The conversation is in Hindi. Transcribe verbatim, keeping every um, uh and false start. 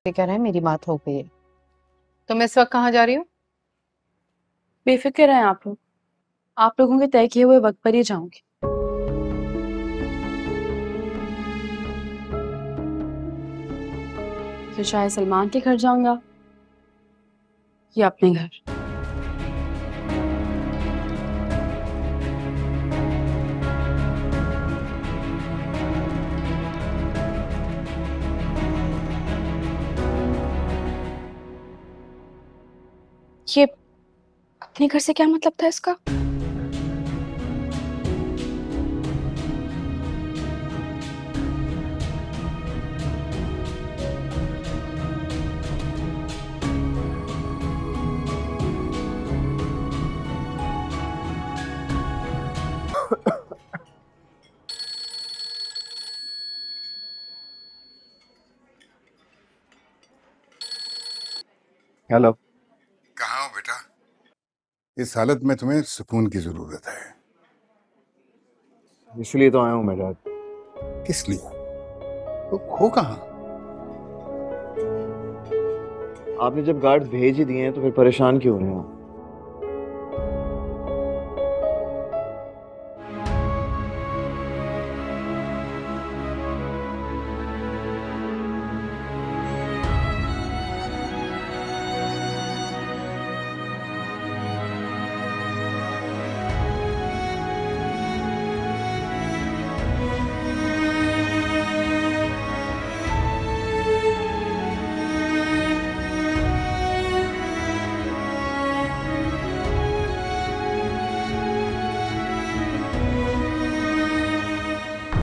कह रहे हैं मेरी बात हो गई है। तुम इस वक्त कहाँ जा रही हो? बेफिक्र हैं आप लोग। आप लोगों के तय किए हुए वक्त पर ही जाऊंगी। फिर चाहे सलमान के घर जाऊंगा या अपने घर। ये अपने घर से क्या मतलब था इसका? हेलो। कहाँ हो बेटा? इस हालत में तुम्हें सुकून की जरूरत है। इसलिए तो आया हूँ मैं डैड। किस लिए? तो खो कहाँ? आपने जब गार्ड्स भेज ही दिए हैं तो फिर परेशान क्यों हो रहे हो?